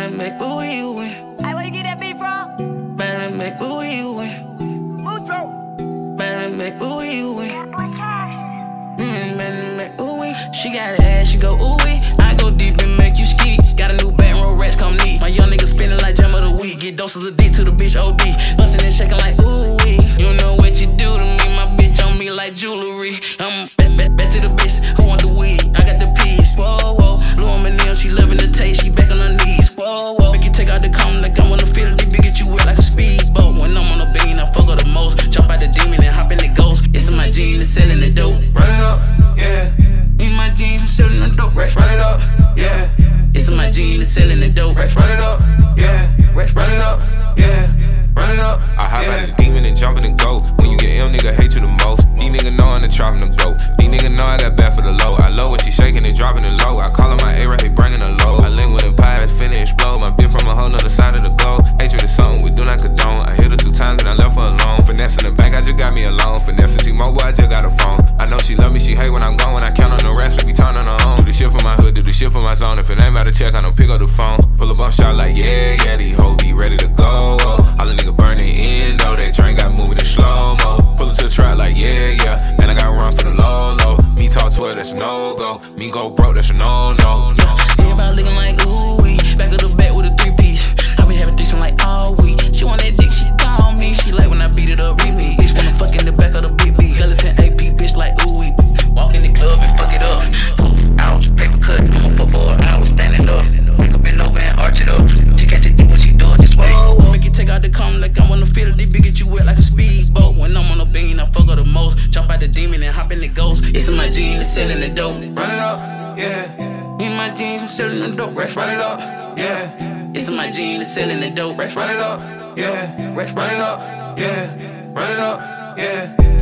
Better make ooh you win. Hey, where you get that beat from? Better make ooh you win. Mucho. Better make ooh you win. Better make ooh win. She got an ass, she go ooh wee. I go deep and make you ski. Got a new back roll rats come neat. My young nigga spinning like Jam of the Week. Get doses of dick to the bitch OD. Bustin' and shaking like ooh wee. You know what you do to me, my bitch on me like jewelry. I'm back to the bitch who want the weed. I got the peas. Whoa whoa. Blue on my nails, she loving the taste. She back on her knees. Whoa whoa. Make you take out the condom like I wanna feel it. They get you wet like a speedboat. When I'm on the bean, I fuck her the most. Jump out the demon and hop in the ghost. It's in my jeans and selling the dope. Run it up, yeah. In my jeans, I'm selling the dope. Run it up, yeah. It's in my jeans and selling the dope. Run it up, yeah. Run it up, yeah. Run it up. I hop out the demon and jump in and go. When you get ill, nigga hate you the most. These niggas know I'm the trap and the goat. These niggas know I got bad for the low. I love when she shaking and dropping it low. I call her my A-Right, he bringing her low. I link with a pie, that's finna explode. My bitch from a whole nother side of the globe. Hatred is something we do not condone. I hit her 2 times and I left her alone. Finesse in the back, I just got me alone. Finesse T-Mobile, I just got a phone. I know she love me, she hate when I'm gone. When I count on the rest, make me turn on her own. Do the shit for my hood, do the shit for my zone. If it ain't about to check, I don't pick up the phone. Pull up on shot like yeah, yeah, these hoes be ready to go. All the niggas burning in, though. That train got moving in slow-mo. Pull up to the track like yeah, yeah. And I got run for the low. Me talk to her, that's a no-go. Me go broke, that's a no-no. Everybody looking like ooh wee. Back of the back with a 3-piece. I been having threesome like all week. She want that dick, she call me. She like when I beat it up, read me. Bitch wanna fuck in the back of the big B. Skeleton AP, bitch like ooh wee. Walk in the club and fuck it up. Ouch, paper cut, I'm up for I was standing up. Wake up and over and arch it up. She can't take it when she do it this way. Make you take out the condom like I wanna feel it. They get you wet like a speedboat. When I'm on the bean, I fuck her the most. Jump out the demon and hop in the ghost. It's in my jeans, it's selling the dope. Run it up, yeah. In my jeans, I'm selling the dope. Run it up, yeah. It's in my jeans, it's selling the dope. Run it up, yeah. Run it up, yeah. Run it up, yeah.